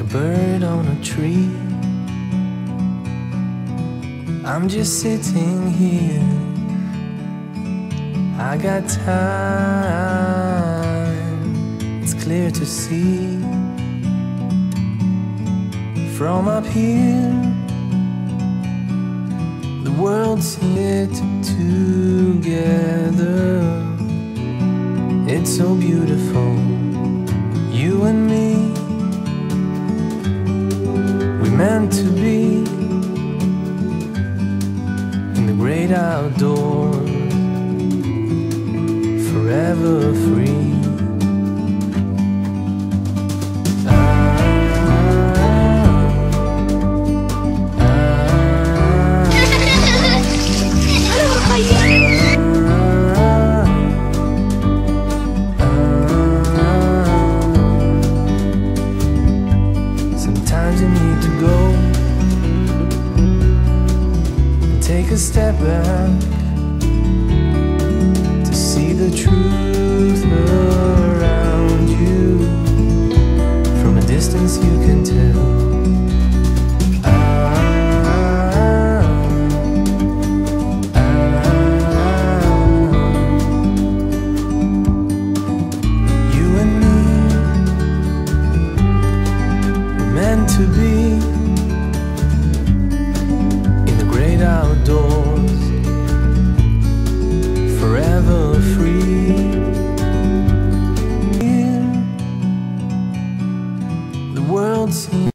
a bird on a tree. I'm just sitting here, I got time, it's clear to see. From up here, the world's knit together. It's so beautiful, you and me. We're meant to be in the great outdoors, forever free. Sometimes you need to go and take a step back to see the truth around you. From a distance you can tell. You and me, we're meant to be in the great outdoors, forever free. Here, the world's